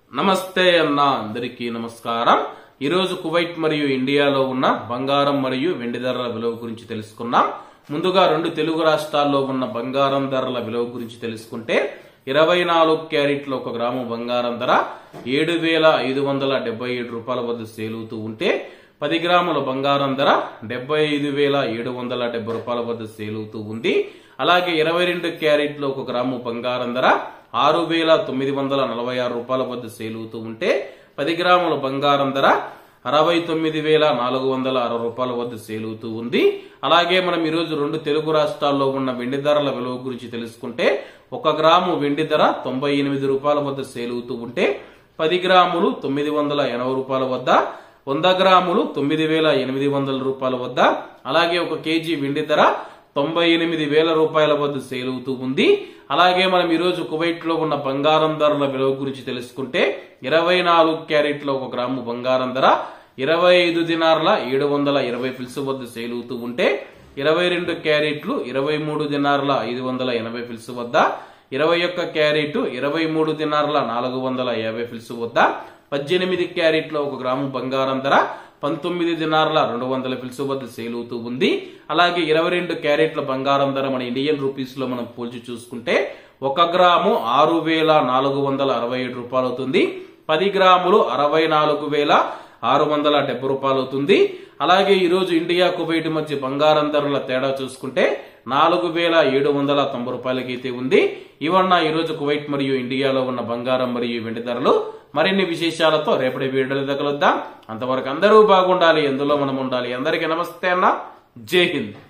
నమస్తే అన్న అందరికీ నమస్కారం। ఈ రోజు కువైట్ మరియు ఇండియాలో ఉన్న బంగారం మరియు వెండి ధరల విలువ గురించి తెలుసుకున్నాం। ముందుగా రెండు తెలుగు రాష్ట్రాల్లో ఉన్న బంగారం ధరల విలువ గురించి తెలుసుకుంటే 24 క్యారెట్ల 1 గ్రాము బంగారం ధర 7577 రూపాయల వద్ద సేల్ అవుతూ ఉంటే 10 గ్రాముల బంగారం ధర 75770 రూపాయల వద్ద సేల్ అవుతూ ఉంది। అలాగే 22 క్యారెట్ల 1 గ్రాము బంగారం ధర 6946 రూపాయల వద్ద సేల్ అవుతూ ఉంటే 10 గ్రాముల బంగారం ధర 69460 రూపాయల వద్ద సేల్ అవుతూ ఉంది। అలాగే మనం ఈ రోజు రెండు తెలుగు రాష్ట్రాల్లో ఉన్న వెండి ధరల విలువ గురించి తెలుసుకుంటే 1 గ్రాము వెండి ధర 98 రూపాయల వద్ద సేల్ అవుతూ ఉంటే 10 గ్రాములు 980 రూపాయల వద్ద, 100 గ్రాములు 9800 రూపాయల వద్ద, అలాగే 1 కేజీ వెండి ధర 98,000 రూపాయల వద్ద సేల్ అవుతూ ఉంది। అలాగే మనం ఈ రోజు కువైట్ లో ఉన్న బంగారం ధరల విలువ గురించి తెలుసుకుంటే 24 క్యారెట్ల 1 గ్రాము బంగారం ధర 25 దినార్ల 720 ఫిల్స్ వద్ద సేల్ అవుతూ ఉంటే 22 క్యారెట్లు 23 దినార్ల 580 ఫిల్స్ వద్ద, 21 క్యారెట్ 23 దినార్ల 450 ఫిల్స్ వద్ద, 18 క్యారెట్ల 1 గ్రాము బంగారం ధర 19 దినార్ల 200 ఫిల్స్ వద్ద సేల్ అవుతూ ఉంది। అలాగే 22 క్యారెట్ల బంగారం ధర మన ఇండియన్ రూపీస్ లో మనం పోల్చి చూసుకుంటే 1 గ్రాము 6467 రూపాయలు అవుతుంది, 10 గ్రాములు 64670 రూపాయలు అవుతుంది। అలాగే ఈ రోజు ఇండియా కువైట్ మధ్య బంగారం ధరల తేడా చూసుకుంటే 4790 రూపాయలకైతే ఉంది। ఇవన్న ఈ రోజు కువైట్ మరియు ఇండియాలో ఉన్న బంగారం మరియు వెండి ధరలు। మరిన్ని విశేషాలతో రేపటి వీడియోలో కలుద్దాం। అంతవరకు అందరూ బాగుండాలి, ఎందులో మనం ఉండాలి। అందరికీ నమస్తే అన్న, జై హింద్।